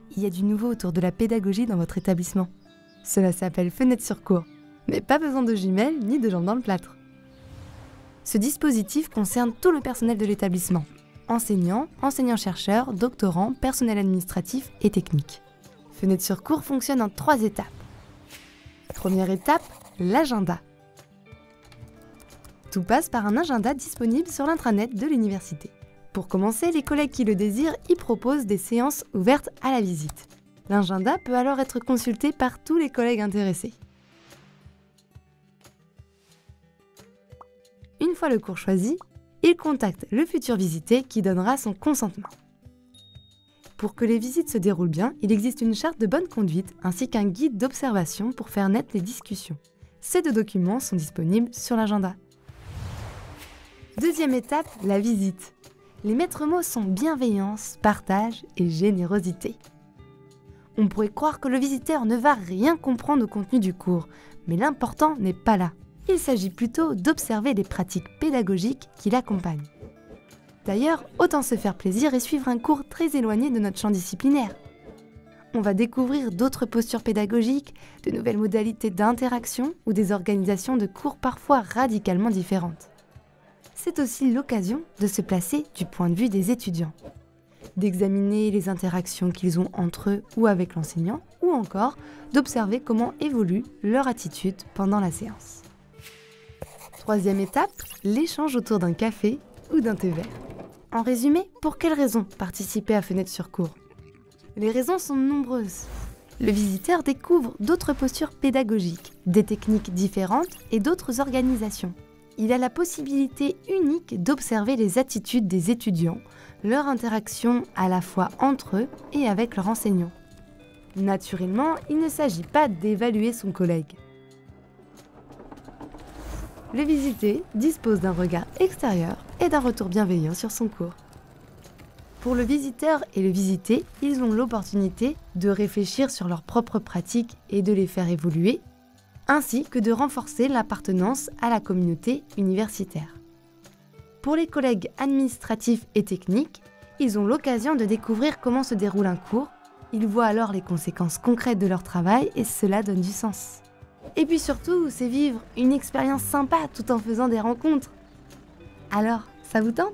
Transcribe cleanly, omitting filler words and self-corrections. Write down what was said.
il y a du nouveau autour de la pédagogie dans votre établissement. Cela s'appelle Fenêtre sur cours, mais pas besoin de jumelles ni de jambes dans le plâtre. Ce dispositif concerne tout le personnel de l'établissement, enseignants, enseignants-chercheurs, doctorants, personnel administratif et technique. Fenêtre sur cours fonctionne en 3 étapes. Première étape, l'agenda. Tout passe par un agenda disponible sur l'intranet de l'université. Pour commencer, les collègues qui le désirent y proposent des séances ouvertes à la visite. L'agenda peut alors être consulté par tous les collègues intéressés. Une fois le cours choisi, il contacte le futur visité qui donnera son consentement. Pour que les visites se déroulent bien, il existe une charte de bonne conduite ainsi qu'un guide d'observation pour faire naître les discussions. Ces 2 documents sont disponibles sur l'agenda. Deuxième étape, la visite. Les maîtres mots sont bienveillance, partage et générosité. On pourrait croire que le visiteur ne va rien comprendre au contenu du cours, mais l'important n'est pas là. Il s'agit plutôt d'observer les pratiques pédagogiques qui l'accompagnent. D'ailleurs, autant se faire plaisir et suivre un cours très éloigné de notre champ disciplinaire. On va découvrir d'autres postures pédagogiques, de nouvelles modalités d'interaction ou des organisations de cours parfois radicalement différentes. C'est aussi l'occasion de se placer du point de vue des étudiants, d'examiner les interactions qu'ils ont entre eux ou avec l'enseignant, ou encore d'observer comment évolue leur attitude pendant la séance. Troisième étape, l'échange autour d'un café ou d'un thé vert. En résumé, pour quelles raisons participer à Fenêtre sur cours? Les raisons sont nombreuses. Le visiteur découvre d'autres postures pédagogiques, des techniques différentes et d'autres organisations. Il a la possibilité unique d'observer les attitudes des étudiants, leur interaction à la fois entre eux et avec leur enseignant. Naturellement, il ne s'agit pas d'évaluer son collègue. Le visité dispose d'un regard extérieur et d'un retour bienveillant sur son cours. Pour le visiteur et le visité, ils ont l'opportunité de réfléchir sur leurs propres pratiques et de les faire évoluer, ainsi que de renforcer l'appartenance à la communauté universitaire. Pour les collègues administratifs et techniques, ils ont l'occasion de découvrir comment se déroule un cours, ils voient alors les conséquences concrètes de leur travail et cela donne du sens. Et puis surtout, c'est vivre une expérience sympa tout en faisant des rencontres. Alors, ça vous tente ?